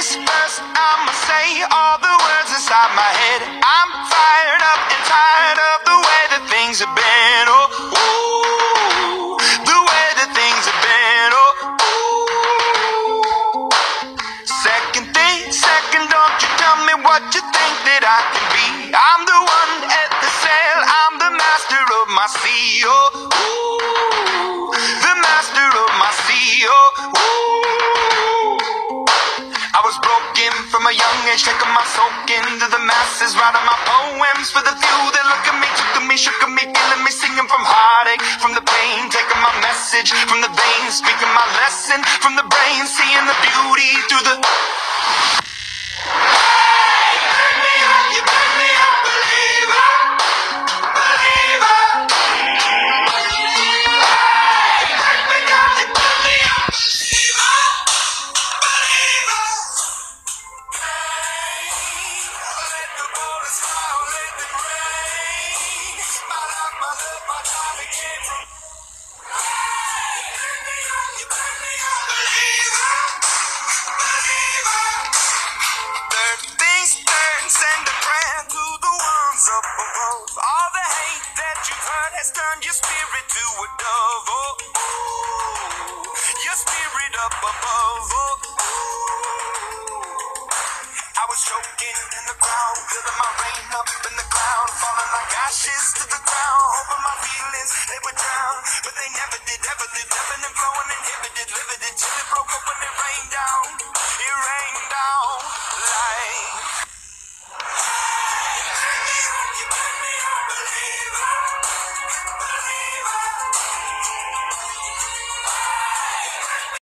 things first, I'ma say all the words inside my head. I'm fired up and tired of the way that things have been. Oh, ooh, the way that things have been. Oh, ooh. Second, don't you tell me what you think that I can be. I'm the one at the sail, I'm the master of my sea. Oh, ooh, the master of my sea. Oh, ooh. I was broken from a young age, taking my soak into the masses, writing my poems for the few that look at me, took to me, shook at me, feeling me, singing from heartache, from the pain, taking my message from the veins, speaking my lesson from the brain, seeing the beauty through the... Send a prayer to the ones up above. All the hate that you've heard has turned your spirit to a dove. Oh, ooh, your spirit up above. Oh, ooh. I was choking in the crowd, building my rain up in the cloud, falling like ashes to the ground, hoping my feelings they would drown, but they never did, ever lived, ebbing and flowing.